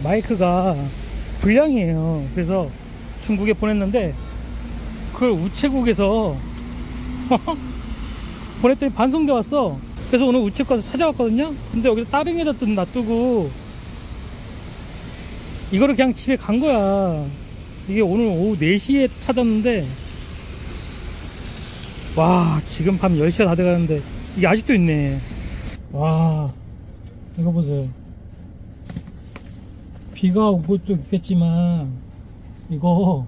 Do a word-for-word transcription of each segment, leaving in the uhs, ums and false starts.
마이크가 불량이에요. 그래서 중국에 보냈는데 그걸 우체국에서 보냈더니 반송돼 왔어. 그래서 오늘 우체국 가서 찾아왔거든요. 근데 여기서 따릉에다 놔두고 이거를 그냥 집에 간 거야. 이게 오늘 오후 네 시에 찾았는데 와, 지금 밤 열 시가 다 돼가는데 이게 아직도 있네. 와, 이거 보세요. 비가 온 것도 있겠지만 이거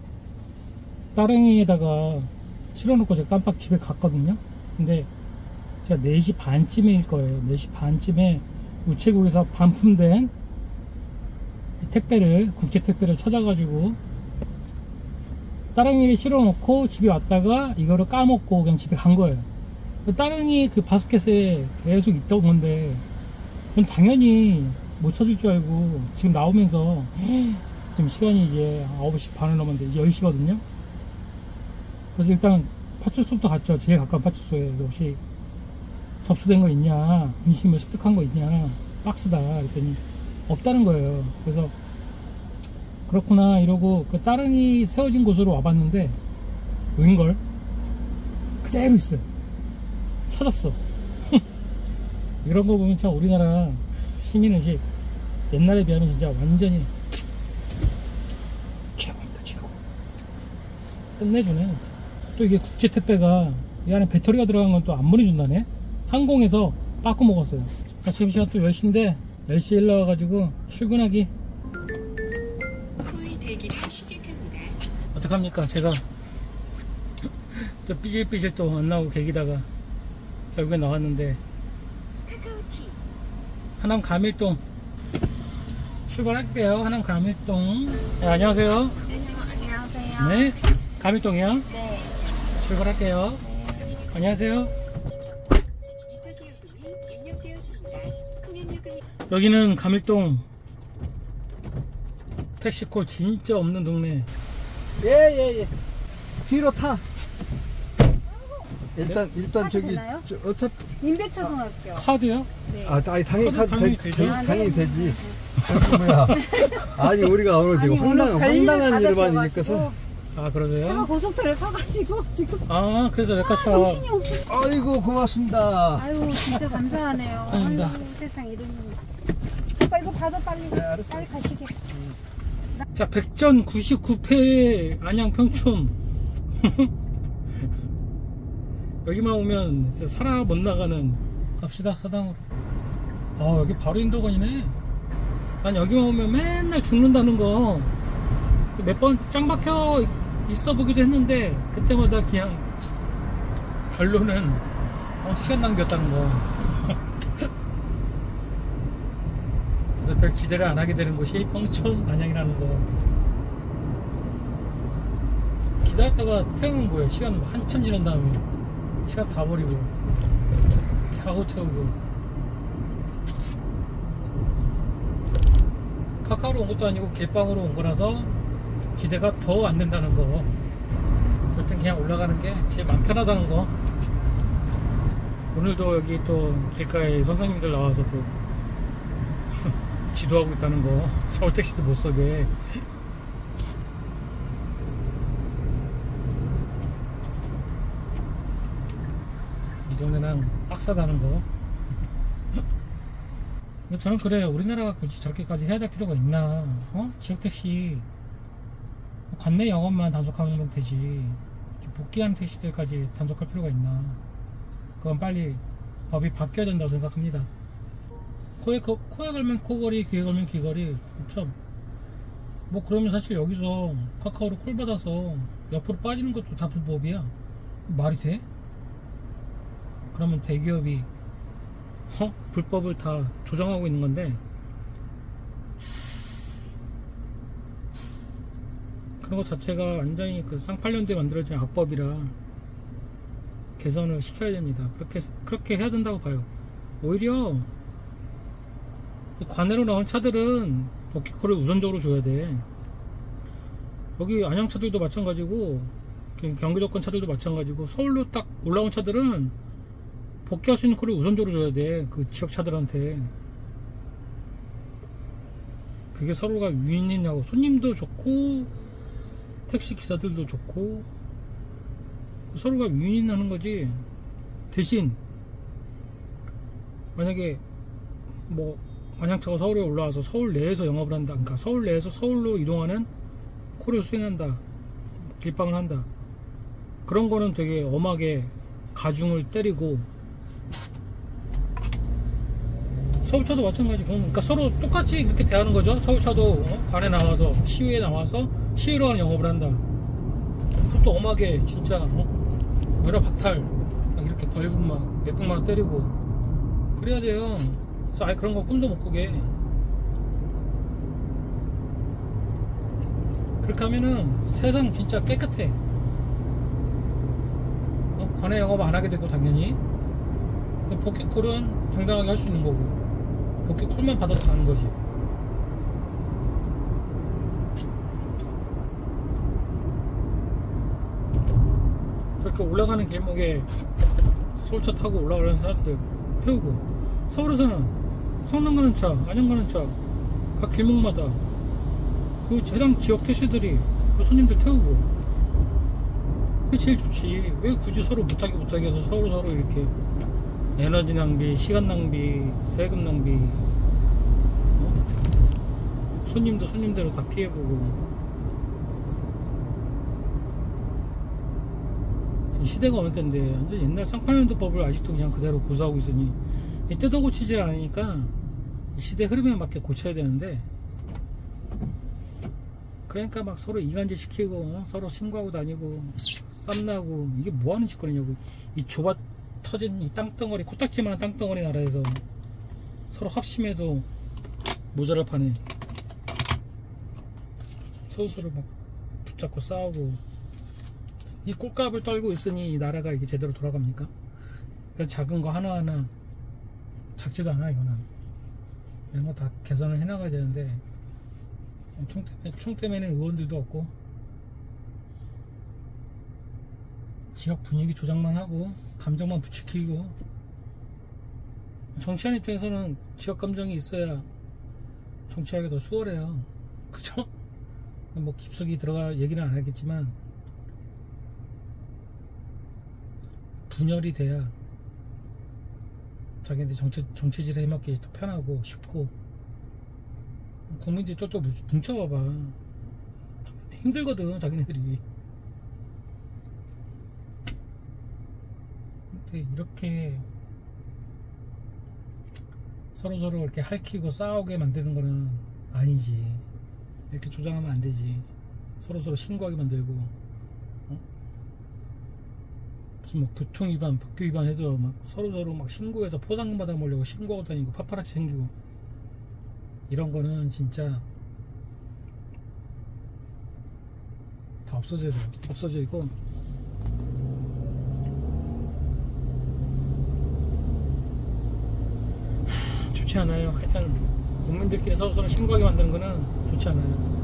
따릉이에다가 실어놓고 제가 깜빡 집에 갔거든요. 근데 제가 네 시 반쯤일 거예요. 네 시 반쯤에 우체국에서 반품된 택배를, 국제 택배를 찾아가지고 따릉이에 실어놓고 집에 왔다가 이거를 까먹고 그냥 집에 간 거예요. 따릉이 그 바스켓에 계속 있던 건데 전 당연히 못 찾을 줄 알고 지금 나오면서 지금 시간이 이제 아홉 시 반을 넘었는데 이제 열 시거든요. 그래서 일단 파출소부터 갔죠. 제일 가까운 파출소에. 혹시 접수된 거 있냐, 분실물 습득한 거 있냐, 박스다 그랬더니 없다는 거예요. 그래서 그렇구나 이러고 그 따릉이 세워진 곳으로 와봤는데 웬걸 그대로 있어요. 찾았어. 이런 거 보면 참 우리나라 시민의식 옛날에 비하면 진짜 완전히 최고입니다. 최고. 끝내주네. 또 이게 국제 택배가 이 안에 배터리가 들어간 건 또 안 보내준다네. 항공에서 빠꾸 먹었어요. 지금 시간 또 열 시인데 열 시에 일어나가지고 출근하기. 코인 대기를 시작합니다. 어떡합니까? 제가 또 삐질삐질 또 안 나오고 계기다가 결국에 나왔는데 카카오티 하남 가밀동 출발할게요. 하남 가밀동. 네, 안녕하세요. 안녕하세요. 네, 가밀동이요. 네. 출발할게요. 네. 안녕하세요. 이타기 요금이 입력되었습니다. 통행 요금이 여기는 가밀동. 택시콜 진짜 없는 동네. 예예예. 예, 예. 뒤로 타. 일단 일단 카드 저기 되나요? 저, 어차피 인백초등학교. 카드요? 네. 아 아니 당연히 카드 카드 당연히 되- 되죠. 되- 아, 당연히 네. 되지. 저기 뭐야? 아니 우리가 오늘 지금 아니, 오늘 황당 별일을 황당한 일만 받으셔가지고 있어서. 아, 제가 그러세요? 고속도로에 서가지고 지금 아, 그래서 아, 레카차. 정신이 없어. 아이고 고맙습니다. 아유 진짜 감사하네요. 아닙니다. 아유 세상 이름이. 오빠 이거 받아 빨리. 네, 알았어요. 빨리 가시게. 자, 백전 구십구 패 안양 평촌. 여기만 오면 진짜 살아 못 나가는. 갑시다, 사당으로. 아, 여기 바로 인도건이네. 난 여기만 오면 맨날 죽는다는 거 몇 번 짱 박혀 있어 보기도 했는데 그때마다 그냥 결론은 어, 시간 낭비였다는 거. 그래서 별 기대를 안 하게 되는 곳이 평촌 안양이라는 거. 기다렸다가 태우면 뭐야, 시간 한참 지난 다음에 시간 다 버리고 겨우 태우고. 카카오로 온 것도 아니고 개빵으로 온 거라서 기대가 더 안 된다는 거. 그럴 땐 그냥 올라가는 게 제일 마음 편하다는 거. 오늘도 여기 또 길가에 선생님들 나와서 또 지도하고 있다는 거. 서울 택시도 못 서게. 이 동네는 빡세다는 거. 저는 그래요. 우리나라가 굳이 저렇게까지 해야 될 필요가 있나? 어? 지역택시 관내 영업만 단속하면 되지. 복귀하는 택시들까지 단속할 필요가 있나? 그건 빨리 법이 바뀌어야 된다고 생각합니다. 코에, 코, 코에 걸면 코걸이, 귀에 걸면 귀걸이. 참, 뭐 그러면 사실 여기서 카카오로 콜 받아서 옆으로 빠지는 것도 다 불법이야. 말이 돼? 그러면 대기업이 어? 불법을 다 조정하고 있는 건데, 그런 것 자체가 완전히 그 쌍팔년도에 만들어진 악법이라 개선을 시켜야 됩니다. 그렇게 그렇게 해야 된다고 봐요. 오히려 관내로 나온 차들은 복귀콜을 우선적으로 줘야 돼. 여기 안양 차들도 마찬가지고 경기도권 차들도 마찬가지고 서울로 딱 올라온 차들은 복귀할 수 있는 콜을 우선적으로 줘야 돼. 그 지역 차들한테. 그게 서로가 윈윈하고 손님도 좋고 택시 기사들도 좋고 서로가 윈윈하는 거지. 대신 만약에 뭐 안양차가 서울에 올라와서 서울 내에서 영업을 한다, 그러니까 서울 내에서 서울로 이동하는 콜을 수행한다, 길방을 한다, 그런 거는 되게 엄하게 가중을 때리고, 서울차도 마찬가지. 그러니까 서로 똑같이 그렇게 대하는 거죠. 서울차도 어? 관에 나와서 시외에 나와서 시외로 가는 영업을 한다, 그것도 엄하게 진짜 어? 여러 박탈 막 이렇게 벌금 막 몇백만 원 때리고 그래야 돼요. 그래서 아예 그런 거 꿈도 못 꾸게. 그렇게 하면은 세상 진짜 깨끗해. 어? 관에 영업 안 하게 되고 당연히 복귀콜은 당당하게 할 수 있는 거고, 복귀콜만 받아서 가는 거지. 그렇게 올라가는 길목에 서울차 타고 올라가는 사람들 태우고, 서울에서는 성남 가는 차, 안양 가는 차, 각 길목마다 그 해당 지역 택시들이 그 손님들 태우고, 그게 제일 좋지. 왜 굳이 서로 못하게 못하게 해서 서로 서로 이렇게 에너지 낭비, 시간 낭비, 세금 낭비, 어? 손님도 손님대로 다 피해보고. 시대가 어느 때인데 완전 옛날 쌍팔년도법을 아직도 그냥 그대로 고수하고 있으니 이때도 고치질 않으니까 시대 흐름에 맞게 고쳐야 되는데, 그러니까 막 서로 이간질 시키고 어? 서로 신고하고 다니고 쌈나고, 이게 뭐하는 짓거리냐고. 이 좁아 터진 이 땅덩어리, 코딱지만한 땅덩어리 나라에서 서로 합심해도 모자랄 판에 서로서로 막 붙잡고 싸우고, 이 꼴값을 떨고 있으니 이 나라가 이게 제대로 돌아갑니까? 그래서 작은 거 하나하나, 작지도 않아 이거는, 이런 거 다 개선을 해나가야 되는데 총 때문에, 총 때문에는 의원들도 없고 지역 분위기 조작만 하고 감정만 부추기고. 정치하는 입장에서는 지역 감정이 있어야 정치하기 더 수월해요. 그쵸? 뭐 깊숙이 들어가 얘기는 안 하겠지만 분열이 돼야 자기네들 정치, 정치질에 해먹기 더 편하고 쉽고. 국민들이 똘똘 뭉쳐봐봐. 힘들거든 자기네들이. 근데 이렇게 서로서로 이렇게 핥히고 싸우게 만드는 거는 아니지. 이렇게 조장하면 안 되지. 서로서로 신고하게 만들고, 어? 무슨 뭐 교통위반, 법규위반 해도 막 서로서로 막 신고해서 포상금 받아 먹으려고 신고하고 다니고 파파라치 생기고, 이런 거는 진짜 다 없어져야 돼. 없어지고, 좋지 않아요. 하여튼 국민들끼리 서로서로 신고하게 만드는 거는 좋지 않아요.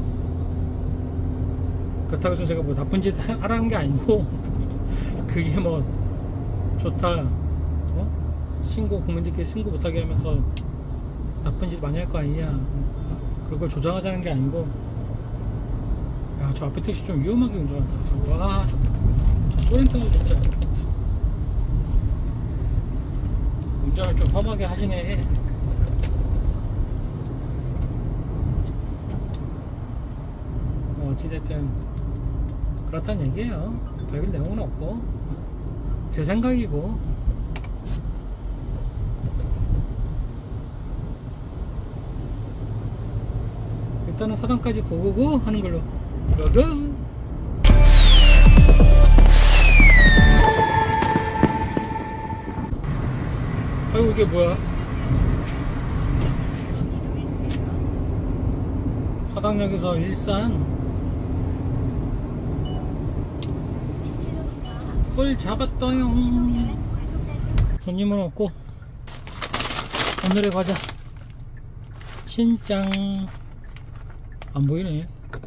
그렇다고 해서 제가 뭐 나쁜 짓 하라는 게 아니고 그게 뭐 좋다, 어? 신고, 국민들끼리 신고 못하게 하면 더 나쁜 짓 많이 할 거 아니냐, 그걸 조장하자는 게 아니고. 야, 저 앞에 택시 좀 위험하게 운전한다. 와, 저, 저 소렌토도 진짜 운전을 좀 험하게 하시네. 뭐 어찌됐든 그렇다는 얘기예요. 별별 내용은 없고 제 생각이고. 일단은 사당까지 고고고 하는 걸로. 고고. 아이고 이게 뭐야? 사당역에서 일산 꿀 잡았어요. 손님은 없고 오늘의 과자 신짱. 안 보이네.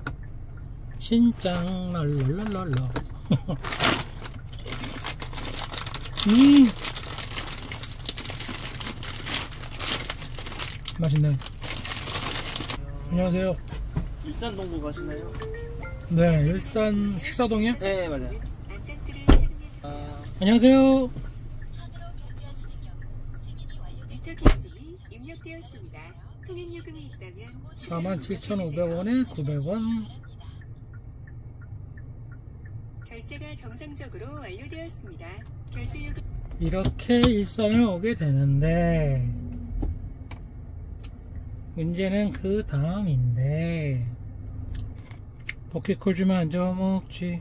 신짱 랄랄랄랄라. 음 맛있네. 안녕하세요. 일산 동부 가시나요? 네, 일산 식사동이요? 네, 맞아요. 안전띠를 착용해주세요. 아, 안녕하세요. 카드로 결제하시는 경우 승인이 완료된 미터 기록이 입력되었습니다. 통행 요금이 있다면 사만 칠천오백 원에 구백 원. 결제가 정상적으로 완료되었습니다. 결제 요금 이렇게 일산을 오게 되는데 문제는 그 다음인데 버킷콜 주면 안 잡아먹지.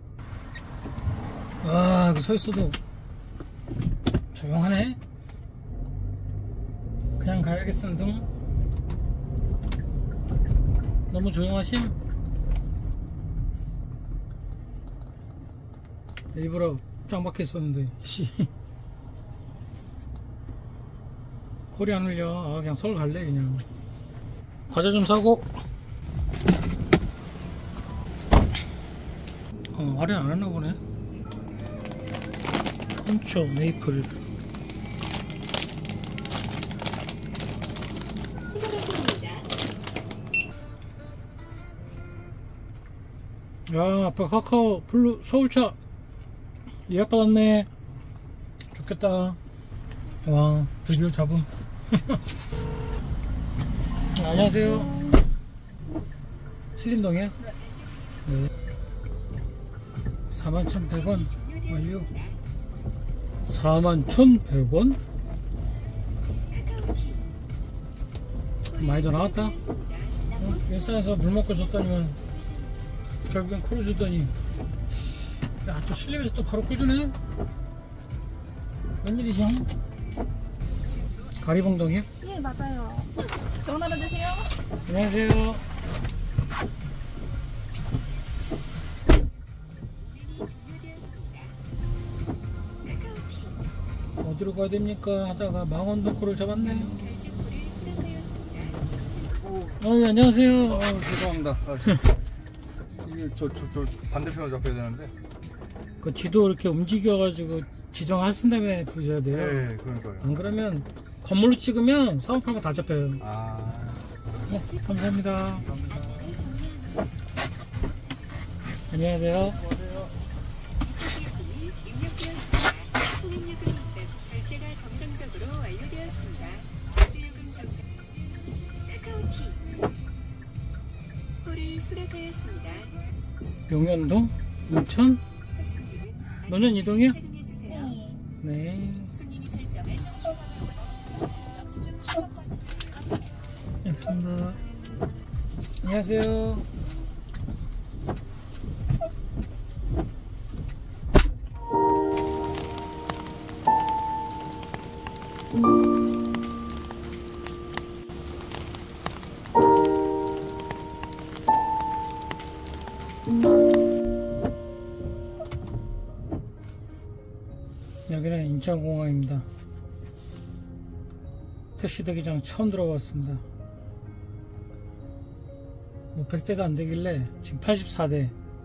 와, 여기 서있어도 조용하네. 그냥 가야겠음 둥. 너무 조용하심? 일부러 짱 박혀있었는데 씨. 콜이 안 울려. 아, 그냥 서울 갈래 그냥. 과자 좀 사고. 어, 할인 안 했나 보네. 콘초 메이플. 야, 아빠 카카오 블루 서울차 예약 받았네. 좋겠다. 와, 드디어 잡음. 안녕하세요. 신림동이요? 네. 사만 천백 원 완료. 사만 천백 원? 카카오티 많이 더 나왔다. 어? 일산에서 물 먹고 줬더니만 결국엔 코를 주더니, 야, 또 신림에서 또 바로 꿀 주네? 웬일이지? 가리봉동이요? 예, 맞아요. 좋은 하루 되세요. 안녕하세요. 운행이 종료되었습니다. 카카오티 어디로 가야 됩니까? 하다가 망원동 코를 잡았네. 결제코를 수락하였습니다. 어, 네, 안녕하세요. 아, 죄송합니다. 아, 저, 이게 저, 저, 저 반대편으로 잡혀야 되는데. 그 지도 이렇게 움직여가지고 지정하신 다음에 부르셔야 돼요. 네, 그러니까요. 안 그러면 건물로 찍으면 사업하고 다 잡혀요. 아, 네, 감사합니다. 감사합니다. 안내를 종료합니다. 안녕하세요. 미터 기록이 입력되었습니다. 통행 요금이 있다면 결제가 정상적으로 완료되었습니다. 결제 요금 정상. 카카오티 콜을 수락하였습니다. 용현동, 인천, 학생님은 노년 이동이요? 착용해 주세요. 네. 손님이 설정한 알겠습니다. 안녕하세요. 여기는 인천공항입니다. 택시 대기장 처음 들어봤습니다. 뭐 백 대가 안 되길래 지금 팔십사 대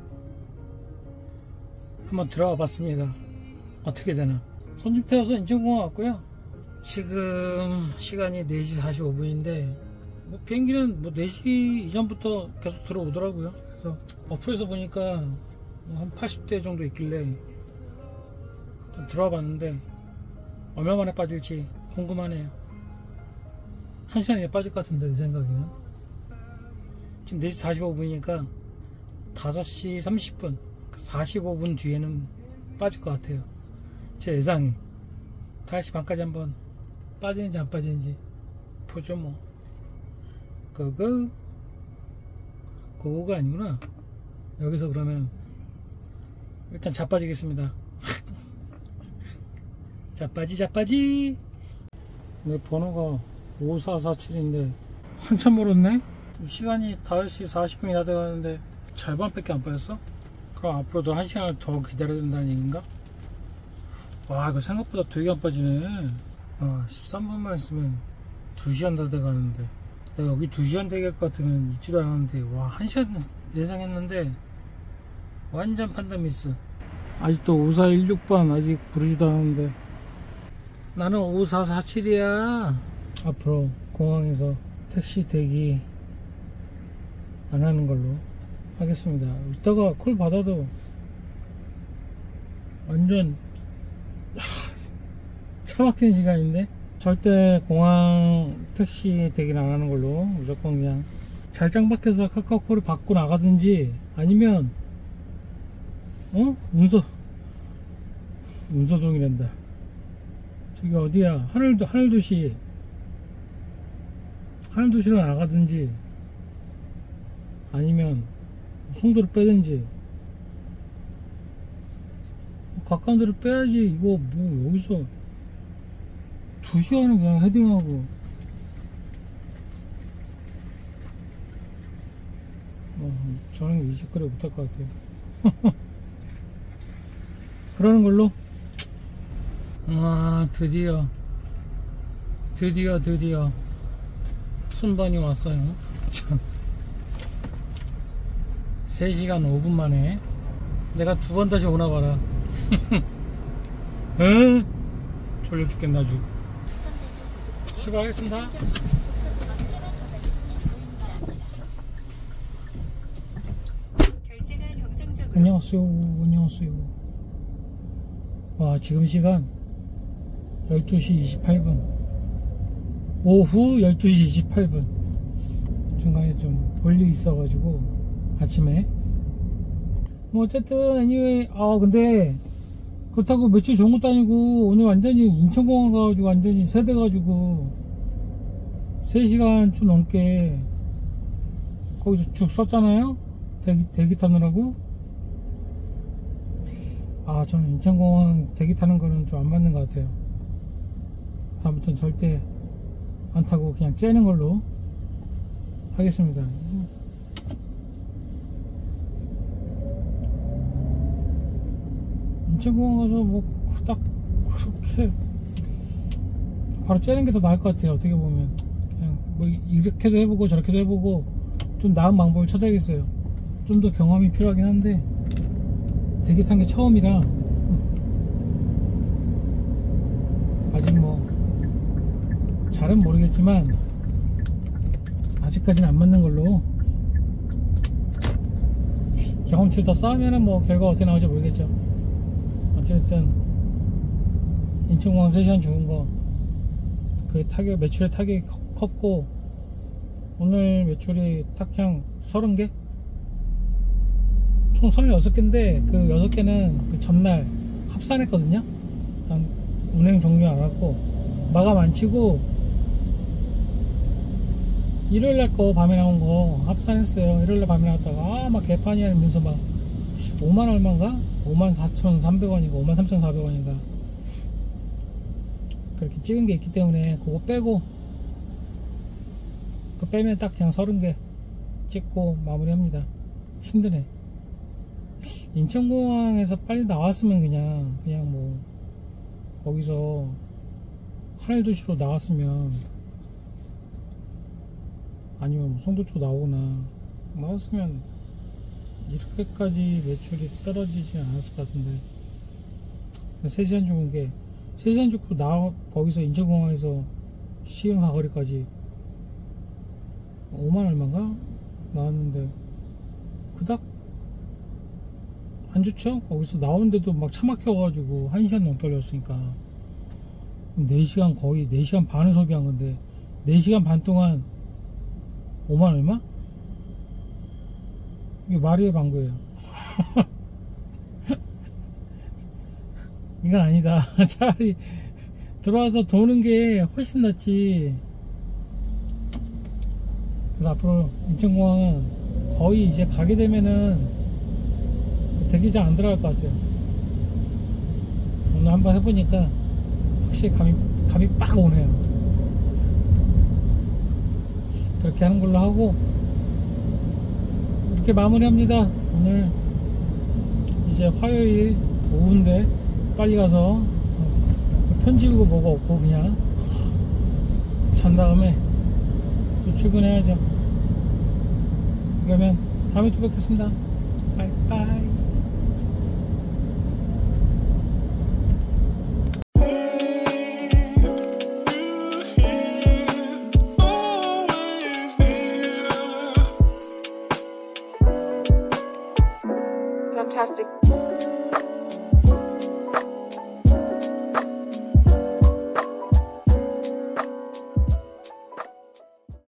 한번 들어가 봤습니다. 어떻게 되나. 손님 태워서 인천공항 왔고요. 지금 시간이 네 시 사십오 분인데 뭐 비행기는 뭐 네 시 이전부터 계속 들어오더라고요. 그래서 어플에서 보니까 뭐 한 팔십 대 정도 있길래 좀 들어와 봤는데 얼마 만에 빠질지 궁금하네요. 한 시간에 빠질 것 같은데 내 생각에는. 지금 네 시 사십오 분이니까 다섯 시 삼십 분 사십오 분 뒤에는 빠질 것 같아요. 제 예상이. 다섯 시 반까지 한번 빠지는지 안 빠지는지 보죠 뭐. 그거 그거가 아니구나. 여기서 그러면 일단 자빠지겠습니다. 자빠지 자빠지. 내 번호가 오사사칠인데 한참 멀었네. 시간이 다섯 시 사십 분이 다 돼가는데 절반밖에 안 빠졌어? 그럼 앞으로도 한 시간을 더 기다려야 된다는 얘기인가? 와, 이거 생각보다 되게 안 빠지네. 아, 십삼 분만 있으면 두 시간 다 돼가는데 내가 여기 두 시간 되게 할 것 같으면 있지도 않았는데, 와, 한 시간 예상했는데 완전 판단 미스. 아직도 오사일육 번 아직 부르지도 않았는데 나는 오사사칠이야. 앞으로 공항에서 택시 대기 안 하는 걸로 하겠습니다. 이따가 콜 받아도 완전 차 막히는 시간인데 절대 공항 택시 대기를 안 하는 걸로 무조건 그냥 잘 짱박해서 카카오콜을 받고 나가든지 아니면 어? 문서 문서동이란다. 저기 어디야? 하늘, 하늘도시 하늘도시로 나가든지 아니면 송도를 빼든지 가까운 데를 빼야지. 이거 뭐 여기서 두 시간은 그냥 헤딩하고 어, 저는 이십 그래 못할 것 같아요. 그러는 걸로. 아 드디어 드디어 드디어 순번이 왔어요. 참 세 시간 오 분 만에 내가 두 번 다시 오나 봐라. 에? 졸려 죽겠나 아주. 출발하겠습니다. 결제가 정상적으로 안녕하세요. 안녕하세요. 와, 지금 시간 열두 시 이십팔 분. 오후 열두 시 이십팔 분. 중간에 좀 볼 일이 있어가지고 아침에 뭐 어쨌든 anyway, 아 근데 그렇다고 며칠 좋은 것도 아니고 오늘 완전히 인천공항 가가지고 완전히 세대가지고 세 시간 좀 넘게 거기서 쭉 썼잖아요. 대기, 대기 타느라고. 아 저는 인천공항 대기 타는 거는 좀 안 맞는 것 같아요. 다음부터는 절대 안 타고 그냥 째는 걸로 하겠습니다. 인천공항 가서 뭐 딱 그렇게 바로 째는 게 더 나을 것 같아요. 어떻게 보면 그냥 뭐 이렇게도 해보고 저렇게도 해보고 좀 나은 방법을 찾아야겠어요. 좀 더 경험이 필요하긴 한데 대기 탄 게 처음이라 아직 뭐 잘은 모르겠지만 아직까지는 안 맞는 걸로. 경험치를 더 쌓으면은 뭐 결과가 어떻게 나올지 모르겠죠. 어쨌든 인천공항 세 시간 죽은 거 그 타격 매출의 타격이 컸고 오늘 매출이 딱 그냥 서른 개? 총 서른여섯 개인데 그 여섯 개는 그 전날 합산했거든요. 난 운행 종료 안 하고 마감 안 치고 일요일날 거 밤에 나온 거 합산했어요. 일요일날 밤에 나왔다가 아 막 개판이야 이러면서 막 오만 얼마인가? 오만 사천삼백 원인가 오만 삼천사백 원인가 그렇게 찍은 게 있기 때문에 그거 빼고 그 빼면 딱 그냥 서른 개 찍고 마무리합니다. 힘드네. 인천공항에서 빨리 나왔으면 그냥 그냥 뭐 거기서 하늘도시로 나왔으면 아니면 뭐 송도 쪽 나오거나 나왔으면 이렇게까지 매출이 떨어지지 않았을 것 같은데 세 시간 죽은 게 세 시간 죽고 나 거기서 인천공항에서 시흥사거리까지 오만 얼마인가 나왔는데 그닥 안 좋죠? 거기서 나오는데도 막 차 막혀가지고 한 시간 넘게 걸렸으니까 네 시간 거의 네 시간 반을 소비한 건데 네 시간 반 동안 오만 얼마? 이게 말이 방구예요. 이건 아니다. 차라리 들어와서 도는 게 훨씬 낫지. 그래서 앞으로 인천공항은 거의 이제 가게 되면은 대기장 안 들어갈 것 같아요. 오늘 한번 해보니까 확실히 감이, 감이 빡 오네요. 그렇게 하는 걸로 하고 이렇게 마무리합니다. 오늘 이제 화요일 오후인데 빨리 가서 편지우고 뭐가 없고 그냥 잔 다음에 또 출근해야죠. 그러면 다음에 또 뵙겠습니다. 바이바이. Fantastic.